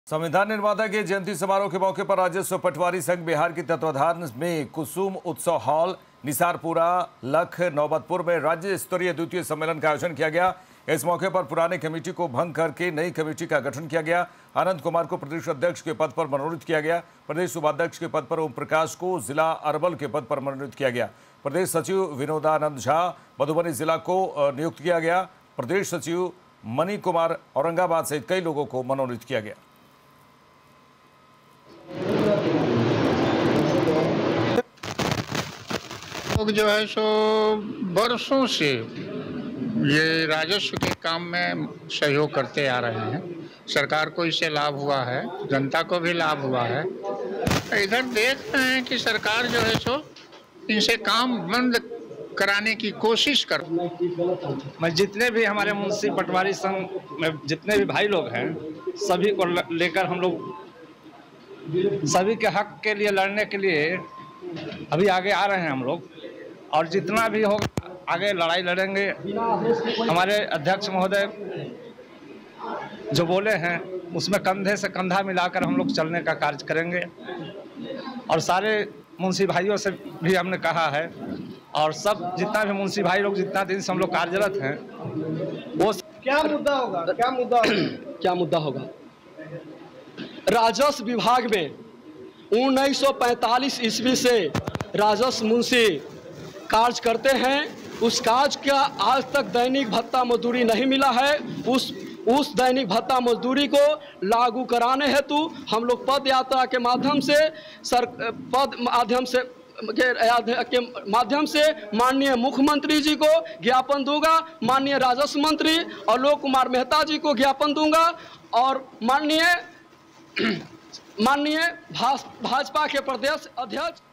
संविधान निर्माता के जयंती समारोह के मौके पर राजस्व पटवारी संघ बिहार के तत्वाधान में कुसुम उत्सव हॉल निसारपुरा लख नौबतपुर में राज्य स्तरीय द्वितीय सम्मेलन का आयोजन किया गया। इस मौके पर पुराने कमेटी को भंग करके नई कमेटी का गठन किया गया। आनंद कुमार को प्रदेश अध्यक्ष के पद पर मनोनीत किया गया। प्रदेश उपाध्यक्ष के पद पर ओम प्रकाश को जिला अरवल के पद पर मनोनीत किया गया। प्रदेश सचिव विनोदानंद झा मधुबनी जिला को नियुक्त किया गया। प्रदेश सचिव मणि कुमार औरंगाबाद सहित कई लोगों को मनोनीत किया गया। लोग जो है सो बरसों से ये राजस्व के काम में सहयोग करते आ रहे हैं। सरकार को इससे लाभ हुआ है, जनता को भी लाभ हुआ है। इधर देख रहे हैं कि सरकार जो है सो इनसे काम बंद कराने की कोशिश कर। मैं जितने भी हमारे मुंशी पटवारी संघ में जितने भी भाई लोग हैं, सभी को लेकर हम लोग सभी के हक के लिए लड़ने के लिए अभी आगे आ रहे हैं हम लोग, और जितना भी होगा आगे लड़ाई लड़ेंगे। हमारे अध्यक्ष महोदय जो बोले हैं उसमें कंधे से कंधा मिलाकर हम लोग चलने का कार्य करेंगे। और सारे मुंशी भाइयों से भी हमने कहा है, और सब जितना भी मुंशी भाई लोग जितना दिन से हम लोग कार्यरत हैं, वो क्या मुद्दा होगा राजस्व विभाग में 1945 ईस्वी से राजस्व मुंशी कार्य करते हैं। उस कार्य का आज तक दैनिक भत्ता मजदूरी नहीं मिला है। उस दैनिक भत्ता मजदूरी को लागू कराने हेतु हम लोग पद यात्रा के माध्यम से माननीय मुख्यमंत्री जी को ज्ञापन दूंगा, माननीय राजस्व मंत्री आलोक कुमार मेहता जी को ज्ञापन दूंगा, और माननीय भाजपा के प्रदेश अध्यक्ष